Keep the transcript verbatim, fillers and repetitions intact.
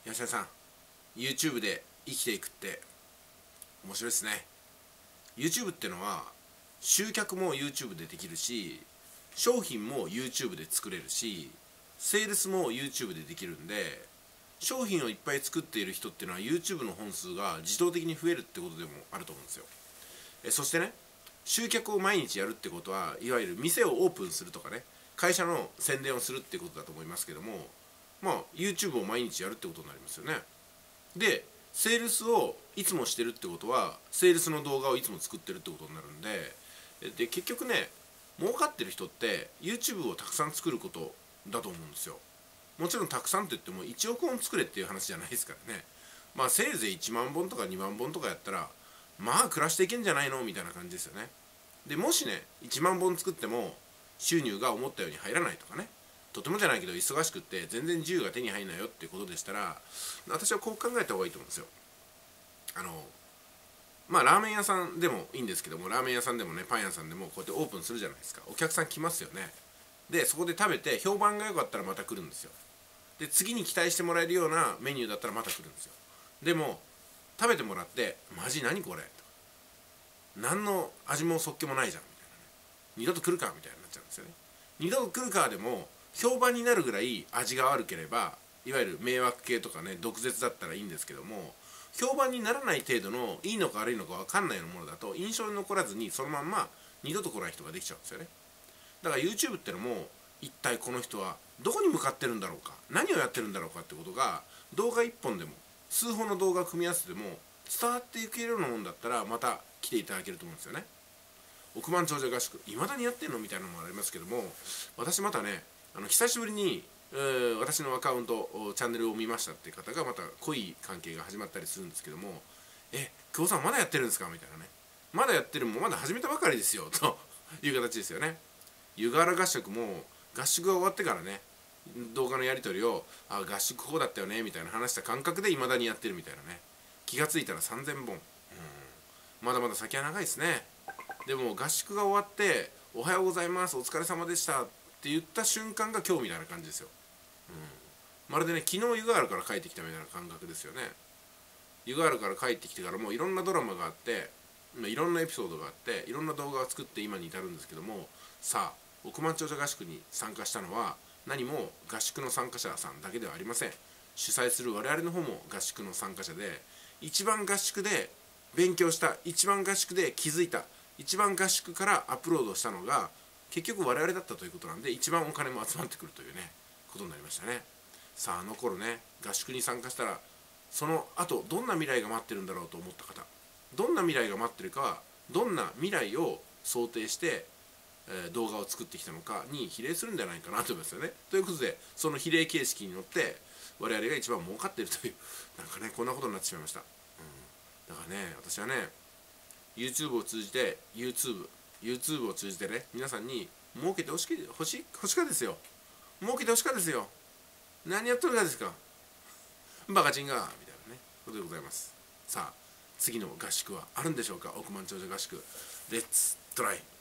吉田さん、 YouTube で生きていくって面白いですね。 YouTube ってのは集客も YouTube でできるし、商品も YouTube で作れるし、セールスも YouTube でできるんで、商品をいっぱい作っている人っていうのは YouTube の本数が自動的に増えるってことでもあると思うんですよ。えそしてね、集客を毎日やるってことは、いわゆる店をオープンするとかね、会社の宣伝をするってことだと思いますけども、まあ YouTube を毎日やるってことになりますよね。でセールスをいつもしてるってことは、セールスの動画をいつも作ってるってことになるんで、で結局ね、儲かってる人って YouTube をたくさん作ることだと思うんですよ。もちろんたくさんって言ってもいちおくほん作れっていう話じゃないですからね。まあせいぜいいちまんぼんとかにまんぼんとかやったら、まあ暮らしていけんじゃないのみたいな感じですよね。でもしね、いちまんぼん作っても収入が思ったように入らないとかね、とてもじゃないけど忙しくって全然自由が手に入んないよっていうことでしたら、私はこう考えた方がいいと思うんですよ。あのまあラーメン屋さんでもいいんですけども、ラーメン屋さんでもね、パン屋さんでもこうやってオープンするじゃないですか。お客さん来ますよね。でそこで食べて評判が良かったらまた来るんですよ。で次に期待してもらえるようなメニューだったらまた来るんですよ。でも食べてもらって「マジ何これ」とか「何の味もそっけもないじゃん」みたいなね、二度と来るかみたいになっちゃうんですよね。二度と来るかでも評判になるぐらい味が悪ければ、いわゆる迷惑系とかね、毒舌だったらいいんですけども、評判にならない程度のいいのか悪いのか分かんないようなものだと印象に残らずに、そのまんま二度と来ない人ができちゃうんですよね。だから YouTube ってのも、一体この人はどこに向かってるんだろうか、何をやってるんだろうかってことが、動画いっぽんでも数本の動画を組み合わせても伝わっていけるようなもんだったら、また来ていただけると思うんですよね。億万長者合宿いまだにやってんのみたいなのもありますけども、私またね、あの久しぶりに、えー、私のアカウントチャンネルを見ましたっていう方がまた濃い関係が始まったりするんですけども、え久保さんまだやってるんですかみたいなね、まだやってるもんまだ始めたばかりですよという形ですよね。湯河原合宿も合宿が終わってからね、動画のやり取りを「あ合宿こうだったよね」みたいな話した感覚でいまだにやってるみたいなね。気がついたらさんぜんぼん、うん、まだまだ先は長いですね。でも合宿が終わって「おはようございます、お疲れ様でした」って言った瞬間が今日みたいな感じですよ。うん、まるでね、昨日湯河原から帰ってきたみたいな感覚ですよね。湯河原から帰ってきてからもいろんなドラマがあって、いろんなエピソードがあって、いろんな動画を作って今に至るんですけども、さあ億万長者合宿に参加したのは何も合宿の参加者さんだけではありません。主催する我々の方も合宿の参加者で、一番合宿で勉強した、一番合宿で気づいた、一番合宿からアップロードしたのが結局我々だったということなんで、一番お金も集まってくるというね、ことになりましたね。さああの頃ね、合宿に参加したらその後どんな未来が待ってるんだろうと思った方、どんな未来が待ってるかはどんな未来を想定して、えー、動画を作ってきたのかに比例するんじゃないかなと思いますよね。ということで、その比例形式に乗って我々が一番儲かっているという、なんかね、こんなことになってしまいました。うん、だからね、私はね、YouTube を通じて YouTube, YouTube を通じてね、皆さんに儲けてほしい欲しい欲しかですよ。儲けてほしかですよ。何やっとるかですか、バカチンがみたいなね、ことでございます。さあ次の合宿はあるんでしょうか。億万長者合宿、レッツトライ。